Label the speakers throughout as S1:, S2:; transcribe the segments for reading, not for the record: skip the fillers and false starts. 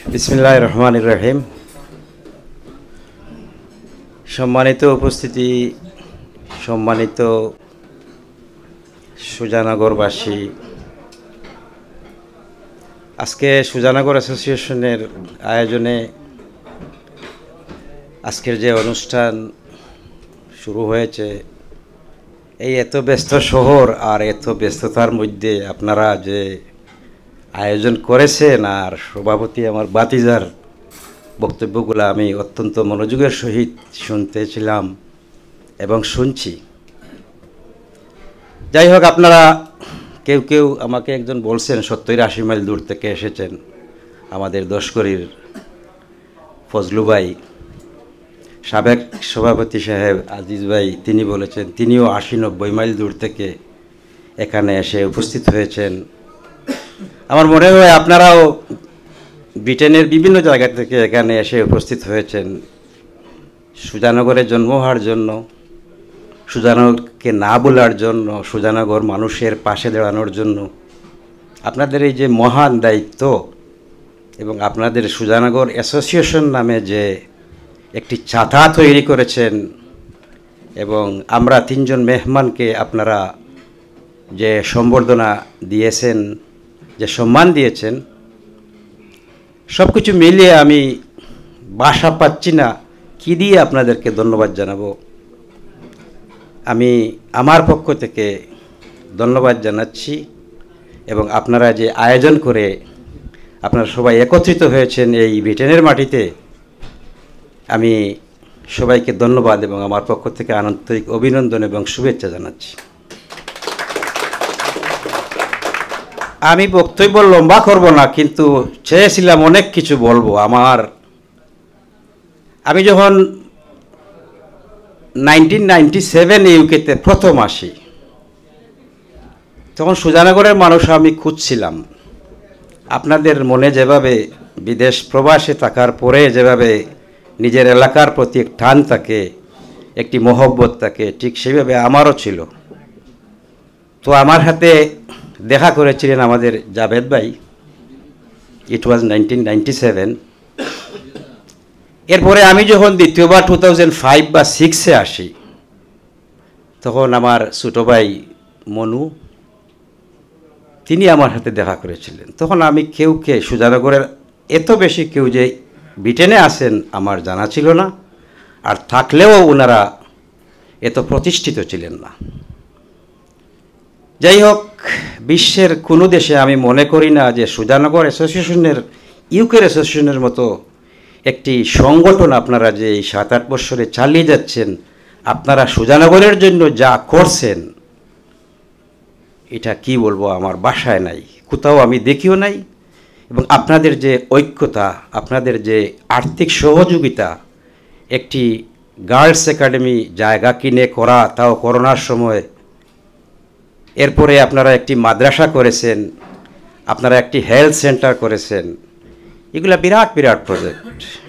S1: বিসমিল্লাহির রহমানির রহিম। সম্মানিত উপস্থিতি, সম্মানিত সুজানগরবাসী, আজকে সুজানগর অ্যাসোসিয়েশনের আয়োজনে আজকের যে অনুষ্ঠান শুরু হয়েছে, এই এত ব্যস্ত শহর আর এত ব্যস্ততার মধ্যে আপনারা যে আয়োজন করেছেন আর সভাপতি আমার বাতিজার বক্তব্যগুলো আমি অত্যন্ত মনোযোগের সহিত শুনতেছিলাম এবং শুনছি। যাই হোক, আপনারা কেউ কেউ আমাকে একজন বলছেন 70-80 মাইল দূর থেকে এসেছেন। আমাদের দশকরির ফজলু ভাই, সাবেক সভাপতি সাহেব আজিজ ভাই, তিনি বলেছেন তিনিও 80-90 মাইল দূর থেকে এখানে এসে উপস্থিত হয়েছেন। আমার মনে হয় আপনারাও ব্রিটেনের বিভিন্ন জায়গা থেকে এখানে এসে উপস্থিত হয়েছেন সুজানগরে জন্ম হওয়ার জন্য, সুজানগরকে না বলার জন্য, সুজানগর মানুষের পাশে দাঁড়ানোর জন্য। আপনাদের এই যে মহান দায়িত্ব এবং আপনাদের সুজানগর অ্যাসোসিয়েশন নামে যে একটি ছাতা তৈরি করেছেন এবং আমরা 3 জন মেহমানকে আপনারা যে সম্বর্ধনা দিয়েছেন, যে সম্মান দিয়েছেন, সব কিছু মিলিয়ে আমি ভাষা পাচ্ছি না কী দিয়ে আপনাদেরকে ধন্যবাদ জানাবো। আমি আমার পক্ষ থেকে ধন্যবাদ জানাচ্ছি এবং আপনারা যে আয়োজন করে আপনারা সবাই একত্রিত হয়েছেন এই ব্রিটেনের মাটিতে, আমি সবাইকে ধন্যবাদ এবং আমার পক্ষ থেকে আন্তরিক অভিনন্দন এবং শুভেচ্ছা জানাচ্ছি। আমি বক্তব্য লম্বা করব না, কিন্তু চেয়েছিলাম অনেক কিছু বলবো। আমি যখন 1997 ইউকেতে প্রথম আসি, তখন সুজানগরের মানুষ আমি খুঁজছিলাম। আপনাদের মনে যেভাবে বিদেশ প্রবাসে থাকার পরে যেভাবে নিজের এলাকার প্রতি এক টান থাকে, একটি মহব্বত থাকে, ঠিক সেইভাবে আমারও ছিল। তো আমার হাতে দেখা করেছিলেন আমাদের জাভেদ ভাই। ইট ওয়াজ 1997। এরপরে আমি যখন দ্বিতীয়বার 2005 বা 2006-এ আসি, তখন আমার ছোটো ভাই মনু, তিনি আমার হাতে দেখা করেছিলেন। তখন আমি কেউকে সুজানগরের এত বেশি কেউ যে ব্রিটেনে আসেন আমার জানা ছিল না, আর থাকলেও ওনারা এত প্রতিষ্ঠিত ছিলেন না। যাই হোক, বিশ্বের কোনো দেশে আমি মনে করি না যে সুজানগর অ্যাসোসিয়েশনের, ইউকের অ্যাসোসিয়েশনের মতো একটি সংগঠন আপনারা যে এই 7-8 বছরে চালিয়ে যাচ্ছেন, আপনারা সুজানগরের জন্য যা করছেন, এটা কি বলবো, আমার বাসায় নাই, কোথাও আমি দেখিও নাই। এবং আপনাদের যে ঐক্যতা, আপনাদের যে আর্থিক সহযোগিতা, একটি গার্লস একাডেমি জায়গা কিনে করা, তাও করোনার সময়, এরপরে আপনারা একটি মাদ্রাসা করেছেন, আপনারা একটি হেলথ সেন্টার করেছেন, এগুলো বিরাট বিরাট প্রজেক্ট।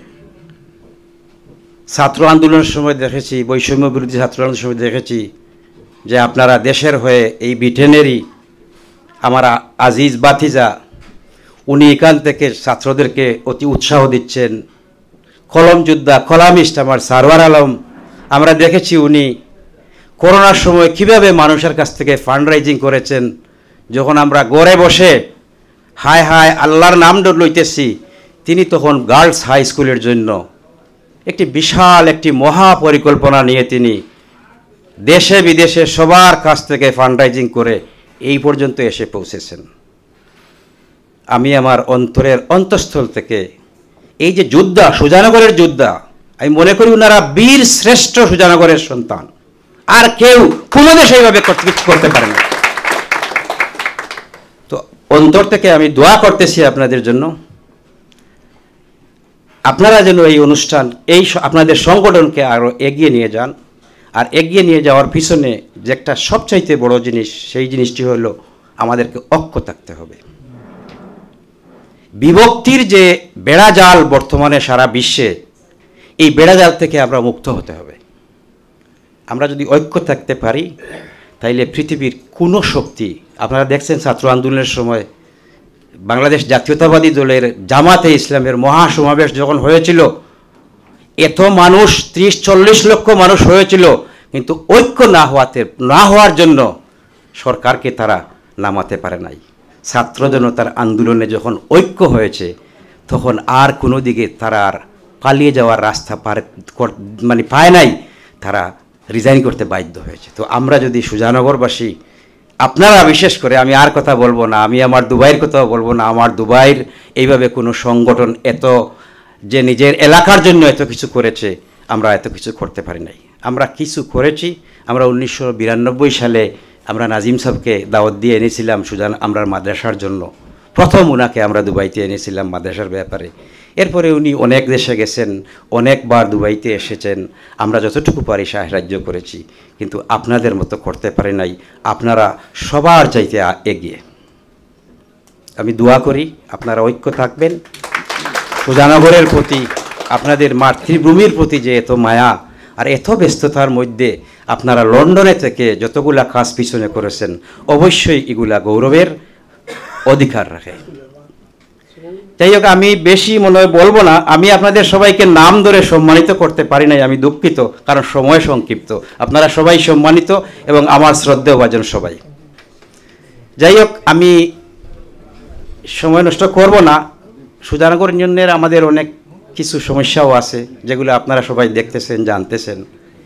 S1: ছাত্র আন্দোলনের সময় দেখেছি, বৈষম্য বিরোধী ছাত্র আন্দোলনের সময় দেখেছি যে আপনারা দেশের হয়ে এই ব্রিটেনেরই আমার আজিজ বাতিজা, উনি এখান থেকে ছাত্রদেরকে অতি উৎসাহ দিচ্ছেন। কলম যোদ্ধা, কলামিস্ট আমার সারওয়ার আলম, আমরা দেখেছি উনি করোনার সময় কিভাবে মানুষের কাছ থেকে ফান্ড রাইজিং করেছেন। যখন আমরা ঘরে বসে হায় হায় আল্লাহর নাম লইতেছি, তিনি তখন গার্লস হাই স্কুলের জন্য একটি বিশাল একটি মহা পরিকল্পনা নিয়ে তিনি দেশে বিদেশে সবার কাছ থেকে ফান্ড রাইজিং করে এই পর্যন্ত এসে পৌঁছেছেন। আমি আমার অন্তরের অন্তঃস্থল থেকে এই যে যোদ্ধা, সুজানগরের যোদ্ধা, আমি মনে করি ওনারা বীর শ্রেষ্ঠ সুজানগরের সন্তান, আর কেউ কোনো দেশে এইভাবে করতে পারে না। তো অন্তর থেকে আমি দোয়া করতেছি আপনাদের জন্য, আপনারা যেন এই অনুষ্ঠান, এই আপনাদের সংগঠনকে আরও এগিয়ে নিয়ে যান। আর এগিয়ে নিয়ে যাওয়ার পিছনে যে একটা সবচাইতে বড় জিনিস, সেই জিনিসটি হলো আমাদেরকে ঐক্য থাকতে হবে। বিভক্তির যে বেড়াজাল বর্তমানে সারা বিশ্বে, এই বেড়াজাল থেকে আমরা মুক্ত হতে হবে। আমরা যদি ঐক্য থাকতে পারি, তাইলে পৃথিবীর কোনো শক্তি, আপনারা দেখছেন ছাত্র আন্দোলনের সময় বাংলাদেশ জাতীয়তাবাদী দলের জামাতে ইসলামের মহাসমাবেশ যখন হয়েছিল, এত মানুষ 30-40 লক্ষ মানুষ হয়েছিল, কিন্তু ঐক্য না হওয়ার জন্য সরকারকে তারা নামাতে পারে নাই। ছাত্র জনতার আন্দোলনে যখন ঐক্য হয়েছে, তখন আর কোনো দিকে তারা আর পালিয়ে যাওয়ার রাস্তা পায় নাই, তারা রিজাইন করতে বাধ্য হয়েছে। তো আমরা যদি সুজানগরবাসী, আপনারা বিশেষ করে, আমি আর কথা বলবো না, আমি আমার দুবাইয়ের কথাও বলবো না, আমার দুবাইয়ের এইভাবে কোনো সংগঠন এত যে নিজের এলাকার জন্য এত কিছু করেছে, আমরা এত কিছু করতে পারি নাই। আমরা কিছু করেছি। আমরা 1992 সালে আমরা নাজিম সাহেবকে দাওয়াত দিয়ে এনেছিলাম আমরা মাদ্রাসার জন্য। প্রথম উনাকে আমরা দুবাইতে এনেছিলাম মাদ্রাসার ব্যাপারে। এরপরে উনি অনেক দেশে গেছেন, অনেকবার দুবাইতে এসেছেন। আমরা যতটুকু পারি সাহায্য করেছি, কিন্তু আপনাদের মতো করতে পারি নাই। আপনারা সবার চাইতে এগিয়ে। আমি দোয়া করি আপনারা ঐক্য থাকবেন। সুজানগরের প্রতি, আপনাদের মাতৃভূমির প্রতি যে এত মায়া আর এত ব্যস্ততার মধ্যে আপনারা লন্ডনে থেকে যতগুলা কাজ পিছনে করেছেন, অবশ্যই এগুলা গৌরবের অধিকার রাখে। যাই হোক, আমি বেশি মনে হয় বলবো না। আমি আপনাদের সবাইকে নাম ধরে সম্মানিত করতে পারি নাই, আমি দুঃখিত, কারণ সময় সংক্ষিপ্ত। আপনারা সবাই সম্মানিত এবং আমার শ্রদ্ধেয় ভাজন সবাই। যাই হোক, আমি সময় নষ্ট করব না। সুজানগর ইউনিয়নের আমাদের অনেক কিছু সমস্যাও আছে, যেগুলো আপনারা সবাই দেখতেছেন, জানতেছেন।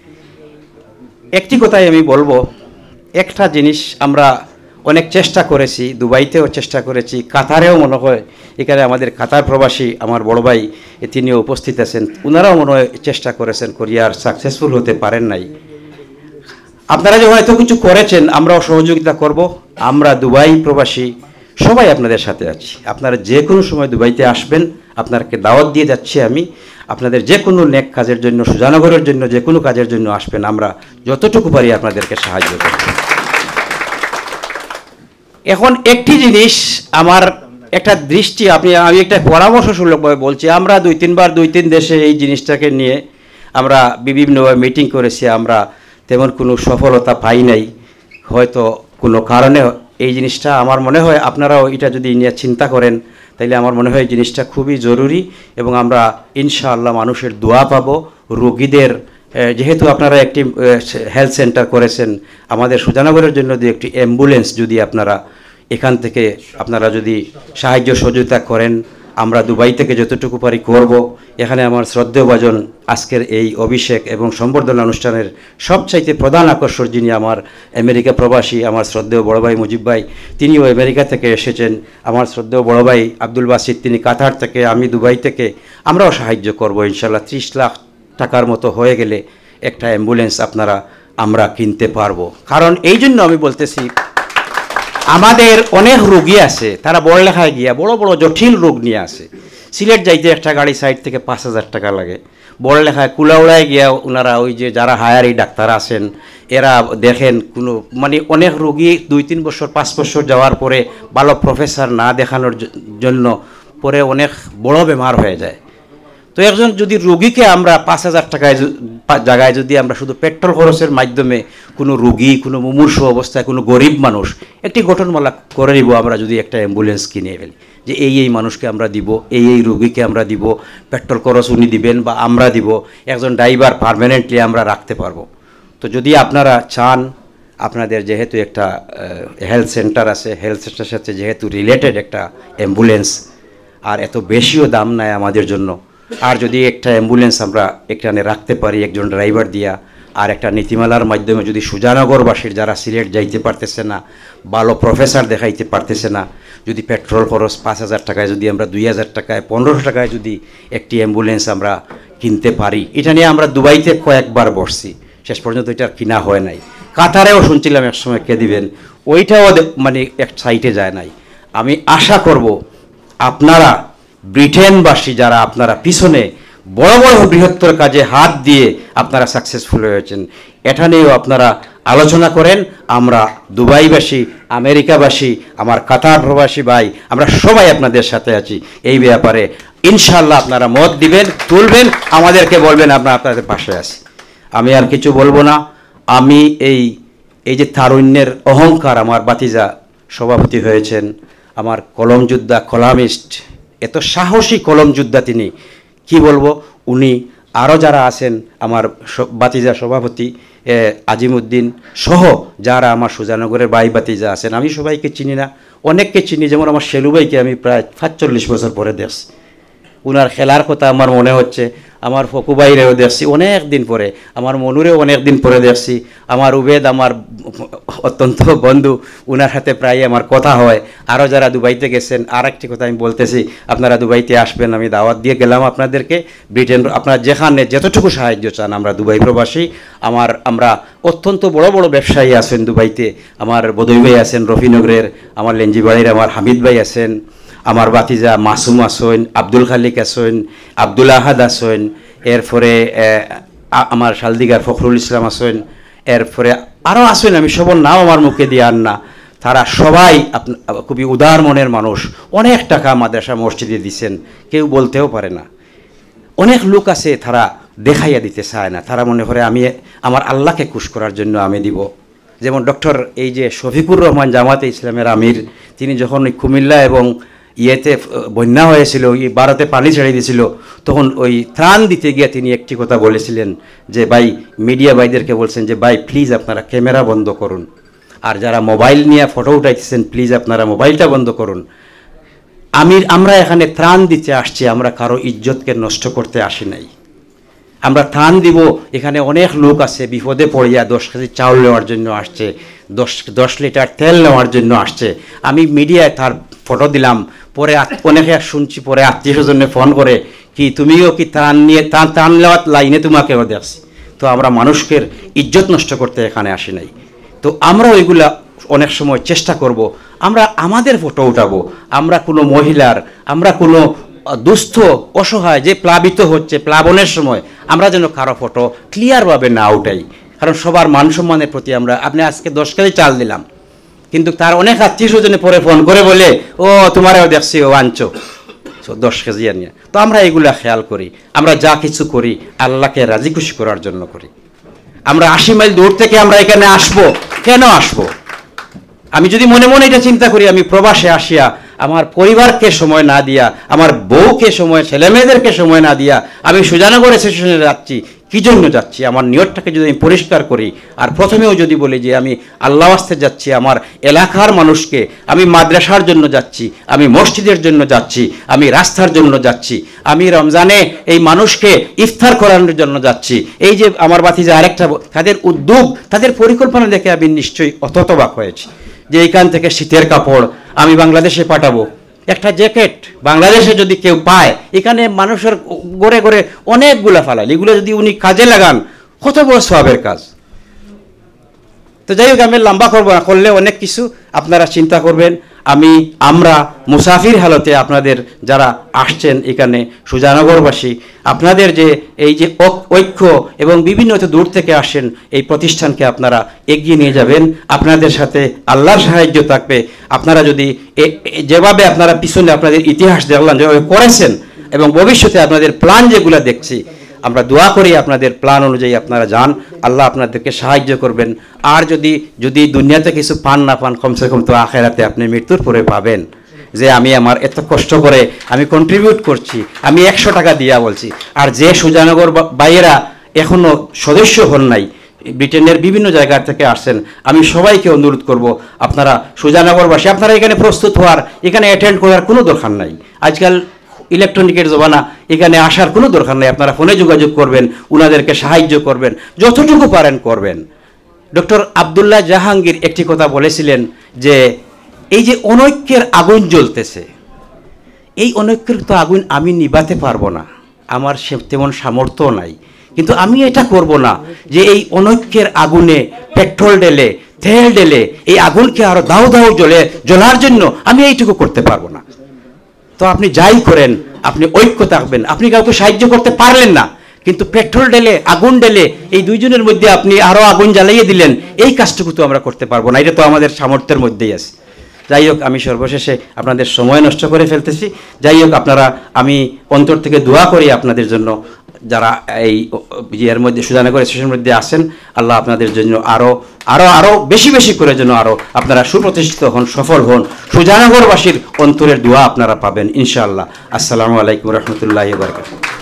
S1: একটি কথাই আমি বলবো, একটা জিনিস আমরা অনেক চেষ্টা করেছি, দুবাইতেও চেষ্টা করেছি, কাতারেও মনে হয়, এখানে আমাদের কাতার প্রবাসী আমার বড় ভাই তিনিও উপস্থিত আছেন, ওনারাও মনে হয় চেষ্টা করেছেন, কোরিয়ার সাকসেসফুল হতে পারেন নাই। আপনারা যখন এত কিছু করেছেন, আমরাও সহযোগিতা করব। আমরা দুবাই প্রবাসী সবাই আপনাদের সাথে আছি। আপনারা যে কোনো সময় দুবাইতে আসবেন, আপনাকে দাওয়াত দিয়ে যাচ্ছি আমি। আপনাদের যে কোনো নেক কাজের জন্য, সুজানগরের জন্য যে কোনো কাজের জন্য আসবেন, আমরা যতটুকু পারি আপনাদেরকে সাহায্য করব। এখন একটি জিনিস আমার একটা দৃষ্টি, আমি একটা পরামর্শসূলকভাবে বলছি। আমরা 2-3 দেশে এই জিনিসটাকে নিয়ে আমরা বিভিন্নভাবে মিটিং করেছি, আমরা তেমন কোনো সফলতা পাই নাই। হয়তো কোনো কারণে এই জিনিসটা, আমার মনে হয় আপনারাও এটা যদি নিয়ে চিন্তা করেন, তাইলে আমার মনে হয় জিনিসটা খুবই জরুরি। এবং আমরা ইনশাআল্লাহ মানুষের দোয়া পাবো। রোগীদের, যেহেতু আপনারা একটি হেলথ সেন্টার করেছেন, আমাদের সুজানগরের জন্য যদি একটি অ্যাম্বুলেন্স যদি আপনারা এখান থেকে আপনারা যদি সাহায্য সহযোগিতা করেন, আমরা দুবাই থেকে যতটুকু পারি করব। এখানে আমার শ্রদ্ধেয় ভাজন আজকের এই অভিষেক এবং সম্বর্ধনা অনুষ্ঠানের সবচাইতে প্রধান আকর্ষণ, যিনি আমার আমেরিকা প্রবাসী, আমার শ্রদ্ধেয় বড় ভাই মুজিব ভাই, তিনিও আমেরিকা থেকে এসেছেন। আমার শ্রদ্ধেয় বড় ভাই আব্দুল বাসিত, তিনি কাতার থেকে, আমি দুবাই থেকে। আমরাও সাহায্য করব ইনশাআল্লাহ। 30 লাখ টাকার মতো হয়ে গেলে একটা অ্যাম্বুলেন্স আমরা কিনতে পারবো। কারণ এই জন্য আমি বলতেছি, আমাদের অনেক রোগী আছে, তারা বড়লেখায় গিয়া বড় বড় জটিল রোগ নিয়ে আসে। সিলেট যাইতে একটা গাড়ি সাইড থেকে 5,000 টাকা লাগে। বড়লেখায় কুলাউড়ায় গিয়া ওনারা, ওই যে যারা হায়ারি ডাক্তার আছেন, এরা দেখেন কোনো অনেক রোগী 2-3 বছর 5 বছর যাওয়ার পরে ভালো প্রফেসর না দেখানোর জন্য পরে অনেক বড় বেমার হয়ে যায়। তো একজন যদি রোগীকে আমরা 5,000 টাকায় জায়গায় যদি আমরা শুধু পেট্রোল খরচের মাধ্যমে কোনো রোগী, কোনো মুমূর্ষ অবস্থায়, কোনো গরিব মানুষ একটি গঠনমালা করে নিব, আমরা যদি একটা অ্যাম্বুলেন্স কিনে ফেলি, যে এই মানুষকে আমরা দিব, এই রোগীকে আমরা দিব, পেট্রোল খরচ উনি দিবেন বা আমরা দিব, একজন ড্রাইভার পার্মানেন্টলি আমরা রাখতে পারবো। তো যদি আপনারা চান, আপনাদের যেহেতু একটা হেলথ সেন্টার আছে, হেলথ সেন্টারের সাথে যেহেতু রিলেটেড একটা অ্যাম্বুলেন্স, আর এত বেশিও দাম নেয় আমাদের জন্য, আর যদি একটা অ্যাম্বুলেন্স আমরা এখানে রাখতে পারি একজন ড্রাইভার দিয়া, আর একটা নীতিমালার মাধ্যমে যদি সুজানগরবাসীর যারা সিলেট যাইতে পারতেছে না, ভালো প্রফেসর দেখাইতে পারতেছে না, যদি পেট্রোল খরচ 5,000 টাকায় যদি আমরা 2,000 টাকায় 1500 টাকায় যদি একটি অ্যাম্বুলেন্স আমরা কিনতে পারি, এটা নিয়ে আমরা দুবাইতে কয়েকবার বসছি, শেষ পর্যন্ত এটা কিনা হয় নাই। কাতারেও শুনছিলাম একসময় কে দিবেন, ওইটাও এক সাইটে যায় নাই। আমি আশা করব আপনারা ব্রিটেনবাসী যারা আপনারা পিছনে বড় বড় বৃহত্তর কাজে হাত দিয়ে আপনারা সাকসেসফুল হয়েছেন, এটা নিয়েও আপনারা আলোচনা করেন। আমরা দুবাইবাসী, আমেরিকাবাসী, আমার কাতার প্রবাসী ভাই, আমরা সবাই আপনাদের সাথে আছি। এই ব্যাপারে ইনশাআল্লাহ আপনারা মত দিবেন, তুলবেন, আমাদেরকে বলবেন, আমরা আপনাদের পাশে আছি। আমি আর কিছু বলবো না। আমি এই যে তারুণ্যের অহংকার, আমার বাতিজা সভাপতি হয়েছেন, আমার কলম যোদ্ধা, কলামিস্ট, এত সাহসী কলম যোদ্ধা তিনি, কি বলবো। উনি আরও যারা আছেন, আমার বাতিজা সভাপতি আজিমউদ্দিন সহ যারা আমার সুজানগরের ভাই বাতিজা আছেন, আমি সবাইকে চিনি না, অনেককে চিনি। যেমন আমার শেলু ভাইকে আমি প্রায় 45 বছর পরে দেখছি, উনার খেলার কথা আমার মনে হচ্ছে। আমার ফকু ভাইরেও দেখছি অনেক দিন পরে, আমার মনুরেও অনেক দিন পরে দেখছি। আমার উবেদ আমার অত্যন্ত বন্ধু, উনার সাথে প্রায় আমার কথা হয়। আরও যারা দুবাইতে গেছেন, আর একটি কথা আমি বলতেছি, আপনারা দুবাইতে আসবেন, আমি দাওয়াত দিয়ে গেলাম আপনাদেরকে। ব্রিটেন আপনারা যেখানে যতটুকু সাহায্য চান, আমরা দুবাই প্রবাসী, আমরা অত্যন্ত বড় বড় ব্যবসায়ী আছেন দুবাইতে। আমার বদই ভাই আছেন রফিনগরের, আমার লেঞ্জিবাড়ির আমার হামিদ ভাই আছেন, আমার বাতিজা মাসুম আসেন, আব্দুল খালিক আসেন, আব্দুল আহাদ আসেন, এরপরে আমার শালদিগার ফখরুল ইসলাম আসেন, এরপরে আরও আসেন, আমি সবার নাম আমার মুখে দিয়ে আন না। তারা সবাই খুবই উদার মনের মানুষ, অনেক টাকা মাদ্রাসা মসজিদে দিচ্ছেন, কেউ বলতেও পারে না। অনেক লোক আছে তারা দেখাইয়া দিতে চায় না, তারা মনে করে আমি আমার আল্লাহকে খুশ করার জন্য আমি দিব। যেমন ডক্টর এই যে শফিকুর রহমান জামাতে ইসলামের আমির, তিনি যখন ওই কুমিল্লা এবং ইয়েতে বন্যা হয়েছিল, ভারতে পানি ছেড়ে দিয়েছিল, তখন ওই ত্রাণ দিতে গিয়ে তিনি একটি কথা বলেছিলেন যে ভাই, মিডিয়া ভাইদেরকে বলছেন যে ভাই প্লিজ আপনারা ক্যামেরা বন্ধ করুন, আর যারা মোবাইল নিয়ে ফটো উঠাইতেছেন প্লিজ আপনারা মোবাইলটা বন্ধ করুন। আমরা এখানে ত্রাণ দিতে আসছি, আমরা কারো ইজ্জতকে নষ্ট করতে আসি নাই। আমরা ত্রাণ দিব, এখানে অনেক লোক আছে বিপদে পড়িয়া 10 কেজি চাউল নেওয়ার জন্য আসছে, 10 লিটার তেল নেওয়ার জন্য আসছে। আমি মিডিয়ায় তার ফটো দিলাম, পরে অনেকে শুনছি, পরে আত্মীয়স্বজনে ফোন করে কি তুমিও কি ত্রাণ নিয়ে ত্রাণ নেওয়ার লাইনে তোমাকেও দেখছি। তো আমরা মানুষকে ইজ্জত নষ্ট করতে এখানে আসি নাই। তো আমরা ওইগুলা অনেক সময় চেষ্টা করব, আমরা আমাদের ফটো উঠাবো, আমরা কোনো মহিলার, আমরা কোনো দুস্থ অসহায় যে প্লাবিত হচ্ছে প্লাবনের সময়, আমরা যেন কারো ফটো ক্লিয়ারভাবে না উঠাই। কারণ সবার মান সম্মানের প্রতি আপনি আজকে 10 কেজি চাল দিলাম, কিন্তু তার অনেক আত্মীয়স্বজনে পরে ফোন করে বলে ও তোমারও দেখছি ও আনছো 10 কেজি নিয়ে। তো আমরা এগুলা খেয়াল করি, আমরা যা কিছু করি আল্লাহকে রাজি খুশি করার জন্য করি। আমরা 80 মাইল দূর থেকে আমরা এখানে আসবো, কেন আসবো? আমি যদি মনে মনে এটা চিন্তা করি, আমি প্রবাসে আসিয়া আমার পরিবারকে সময় না দিয়া, আমার বউকে সময়, ছেলেমেয়েদেরকে সময় না দিয়া আমি সুজানগর স্টেশনে যাচ্ছি, কী জন্য যাচ্ছি? আমার নিয়তটাকে যদি আমি পরিষ্কার করি, আর প্রথমেও যদি বলি যে আমি আল্লাহ ওয়াস্তে যাচ্ছি, আমার এলাকার মানুষকে, আমি মাদ্রাসার জন্য যাচ্ছি, আমি মসজিদের জন্য যাচ্ছি, আমি রাস্তার জন্য যাচ্ছি, আমি রমজানে এই মানুষকে ইফতার করানোর জন্য যাচ্ছি। এই যে আমার বাতিজা আরেকটা, তাদের উদ্যোগ, তাদের পরিকল্পনা দেখে আমি নিশ্চয়ই অততবাক হয়েছি যে এইখান থেকে শীতের কাপড় আমি বাংলাদেশে পাঠাবো, একটা জ্যাকেট বাংলাদেশে যদি কেউ পায়, এখানে মানুষের গড়ে গড়ে অনেকগুলা ফালাইল, এগুলো যদি উনি কাজে লাগান কত বড় সওয়াবের কাজ। তো যাই হোক, আমি লম্বা করবো না, করলে অনেক কিছু আপনারা চিন্তা করবেন। আমরা মুসাফির হালতে আপনাদের যারা আসছেন এখানে সুজানগরবাসী, আপনাদের যে এই যে ঐক্য এবং বিভিন্ন দূর থেকে আসেন, এই প্রতিষ্ঠানকে আপনারা এগিয়ে নিয়ে যাবেন, আপনাদের সাথে আল্লাহর সাহায্য থাকবে। আপনারা যদি যেভাবে আপনারা পিছনে আপনাদের ইতিহাস দেখলাম যেভাবে করেছেন, এবং ভবিষ্যতে আপনাদের প্ল্যান যেগুলো দেখছি, আমরা দোয়া করি আপনাদের প্ল্যান অনুযায়ী আপনারা যান, আল্লাহ আপনাদেরকে সাহায্য করবেন। আর যদি দুনিয়াতে কিছু পান না পান, কমসে কম তো আখেরাতে আপনি মৃত্যুর পরে পাবেন যে আমি আমার এত কষ্ট করে আমি কন্ট্রিবিউট করছি, আমি 100 টাকা দিয়া বলছি। আর যে সুজানগর ভাইয়েরা এখনও সদস্য হন নাই, ব্রিটেনের বিভিন্ন জায়গা থেকে আসছেন, আমি সবাইকে অনুরোধ করব, আপনারা সুজানগরবাসী, আপনারা এখানে প্রস্তুত হওয়ার, এখানে অ্যাটেন্ড করার কোনো দরকার নাই। আজকাল ইলেকট্রনিকের জমানা, এখানে আসার কোনো দরকার নেই। আপনারা ফোনে যোগাযোগ করবেন, উনাদেরকে সাহায্য করবেন, যতটুকু পারেন করবেন। ডক্টর আবদুল্লাহ জাহাঙ্গীর একটি কথা বলেছিলেন যে এই যে অনৈক্যের আগুন জ্বলতেছে, এই অনৈক্যের তো আগুন আমি নিভাতে পারবো না, আমার তেমন সামর্থ্য নাই, কিন্তু আমি এটা করব না যে এই অনৈক্যের আগুনে পেট্রোল ঢেলে, তেল ঢেলে এই আগুনকে আরো দাও দাও জ্বলার জন্য আমি এইটুকু করতে পারবো না। তো আপনি যাই করেন, আপনি ঐক্য থাকবেন। আপনি কাউকে সাহায্য করতে পারলেন না, কিন্তু পেট্রোল ঢেলে, আগুন ঢেলে এই দুইজনের মধ্যে আপনি আরো আগুন জ্বালিয়ে দিলেন, এই কাজটুকু তো আমরা করতে পারবো না, এটা তো আমাদের সামর্থ্যের মধ্যেই আছে। যাই হোক, আমি সর্বশেষে আপনাদের সময় নষ্ট করে ফেলতেছি। যাই হোক, আমি অন্তর থেকে দোয়া করি আপনাদের জন্য, যারা এই ইয়ের মধ্যে সুজানগর স্টেশনের মধ্যে আছেন, আল্লাহ আপনাদের জন্য আরও বেশি বেশি করে যেন আরও আপনারা সুপ্রতিষ্ঠিত হন, সফল হন, সুজানগরবাসীর অন্তরের দোয়া আপনারা পাবেন ইনশাআল্লাহ। আসসালামু আলাইকুম রহমতুল্লাহি ওয়া বারাকাতুহু।